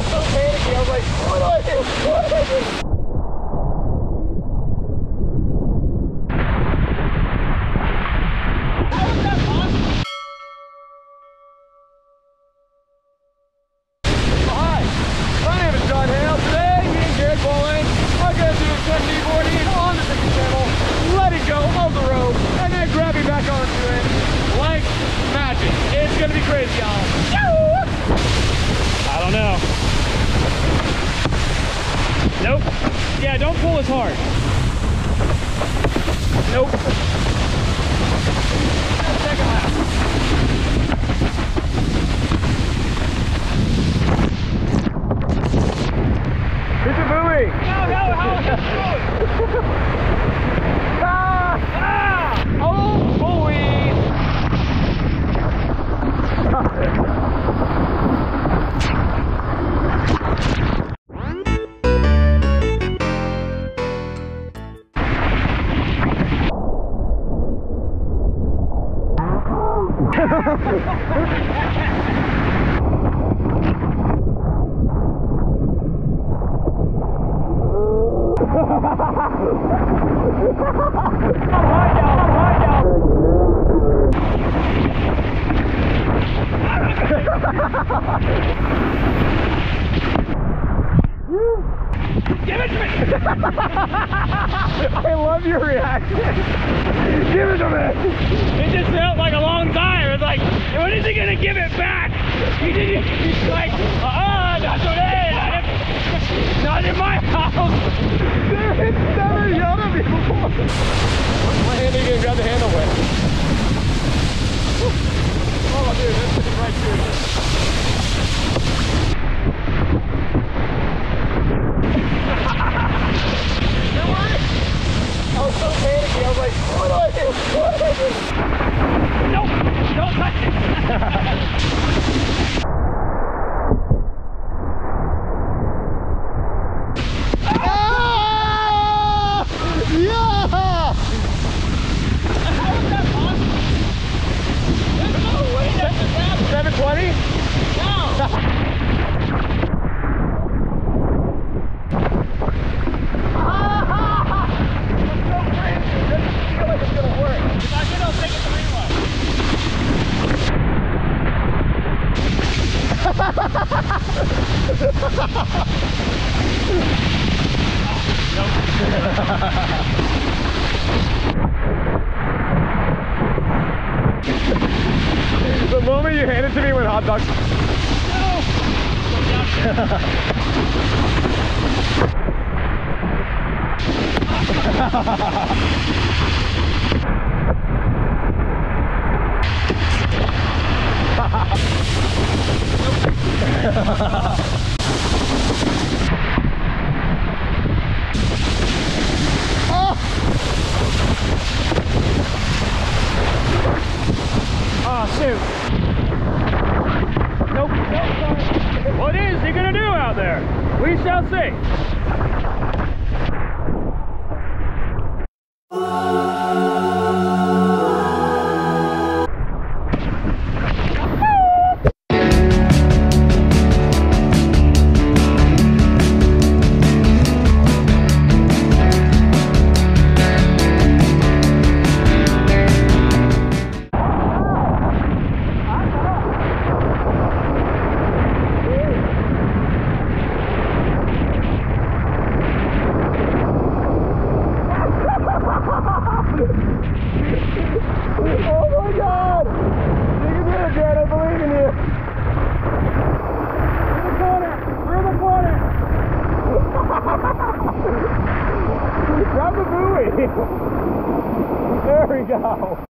so panicky. I was like, what do I do? What do I do? Bohlen. I'm going to do some kneeboarding on the second channel, let it go on the road, and then grab me back onto it like magic. It's going to be crazy, y'all. I don't know. Nope. Yeah, don't pull as hard. Nope. Second lap. Hit the buoy! No, how is it going? Oh, buoy! Give it to me! I love your reaction. Give it to me! It just felt like a long time. It's like, when is he gonna give it back? He's like, not today! Not in my house! It's never yelled at me before. My hand ain't gonna grab the handle with. Oh, dude, that's sitting right through it. I was so panicky. I was like, what do I do? What do I do? Nope, don't touch it. Ah! Yeah! How was that possible? There's no way that just happened. 720? No. The moment you hand it to me when hot dogs. Oh, shoot. Nope. What is he gonna do out there? We shall see. Grab the buoy. There we go.